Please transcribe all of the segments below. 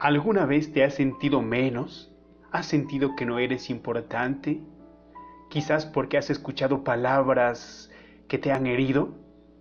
¿Alguna vez te has sentido menos? ¿Has sentido que no eres importante? Quizás porque has escuchado palabras que te han herido.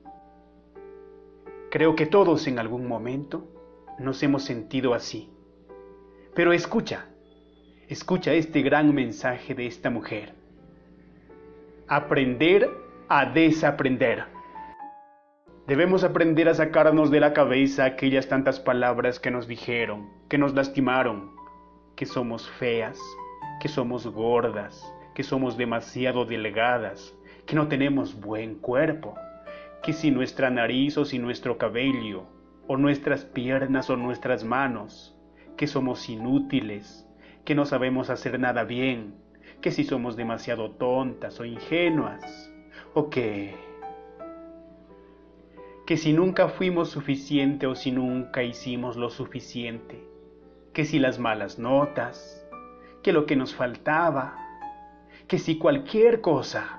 Creo que todos en algún momento nos hemos sentido así. Pero escucha este gran mensaje de esta mujer. Aprender a desaprender. Debemos aprender a sacarnos de la cabeza aquellas tantas palabras que nos dijeron, que nos lastimaron, que somos feas, que somos gordas, que somos demasiado delgadas, que no tenemos buen cuerpo, que si nuestra nariz o si nuestro cabello, o nuestras piernas o nuestras manos, que somos inútiles, que no sabemos hacer nada bien, que si somos demasiado tontas o ingenuas, o que si nunca fuimos suficiente o si nunca hicimos lo suficiente, que si las malas notas, que lo que nos faltaba, que si cualquier cosa.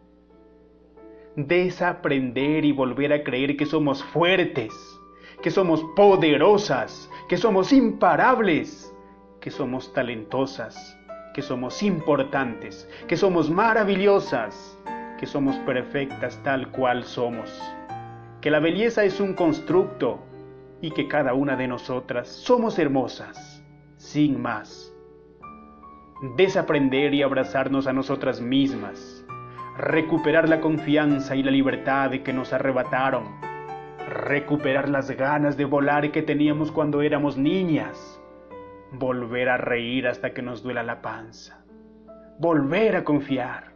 Desaprender y volver a creer que somos fuertes, que somos poderosas, que somos imparables, que somos talentosas, que somos importantes, que somos maravillosas, que somos perfectas tal cual somos. Que la belleza es un constructo y que cada una de nosotras somos hermosas, sin más. Desaprender y abrazarnos a nosotras mismas, recuperar la confianza y la libertad que nos arrebataron, recuperar las ganas de volar que teníamos cuando éramos niñas, volver a reír hasta que nos duela la panza, volver a confiar.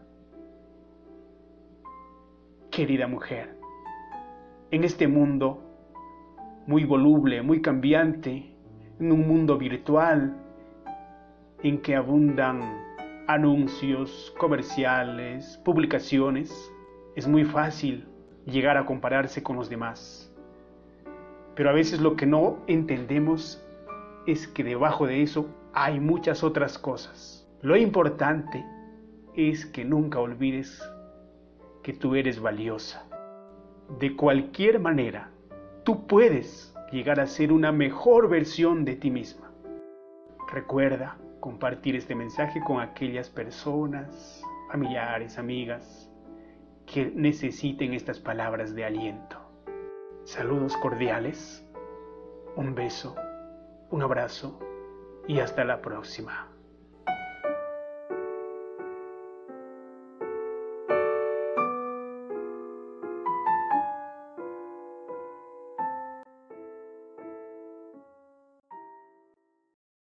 Querida mujer, en este mundo muy voluble, muy cambiante, en un mundo virtual en que abundan anuncios, comerciales, publicaciones, es muy fácil llegar a compararse con los demás. Pero a veces lo que no entendemos es que debajo de eso hay muchas otras cosas. Lo importante es que nunca olvides que tú eres valiosa. De cualquier manera, tú puedes llegar a ser una mejor versión de ti misma. Recuerda compartir este mensaje con aquellas personas, familiares, amigas, que necesiten estas palabras de aliento. Saludos cordiales, un beso, un abrazo y hasta la próxima.